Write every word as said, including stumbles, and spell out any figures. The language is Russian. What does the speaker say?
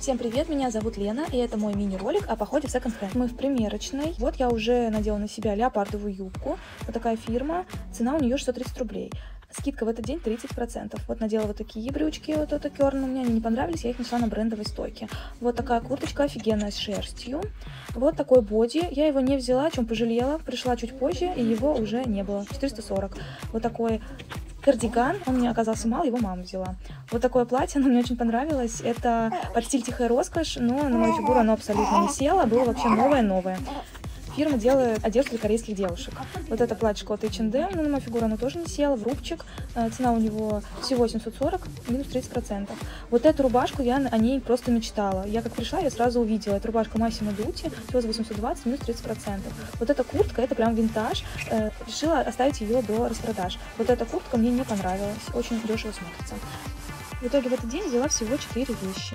Всем привет, меня зовут Лена, и это мой мини-ролик о походе в секонд-хенд. Мы в примерочной. Вот я уже надела на себя леопардовую юбку. Вот такая фирма. Цена у нее шестьсот тридцать рублей. Скидка в этот день тридцать процентов. Вот надела вот такие брючки, вот это керн, мне они не понравились, я их нашла на брендовой стойке. Вот такая курточка офигенная с шерстью. Вот такой боди. Я его не взяла, о чем пожалела. Пришла чуть позже, и его уже не было. четыреста сорок. Вот такой кардиган, он мне оказался мал, его мама взяла. Вот такое платье, оно мне очень понравилось. Это под стиль тихая роскошь, но на мою фигуру оно абсолютно не село. Было вообще новое-новое. Фирма делает одежду для корейских девушек. Вот это платьишко от эйч энд эм, но на мою фигуру оно тоже не село, в рубчик. Цена у него всего семьсот сорок, минус тридцать процентов. Вот эту рубашку я о ней просто мечтала. Я как пришла, я сразу увидела. Это рубашка Massimo Dutti, всего за восемьсот двадцать, минус тридцать процентов. Вот эта куртка, это прям винтаж. Решила оставить ее до распродаж. Вот эта куртка мне не понравилась, очень дешево смотрится. В итоге в этот день взяла всего четыре вещи.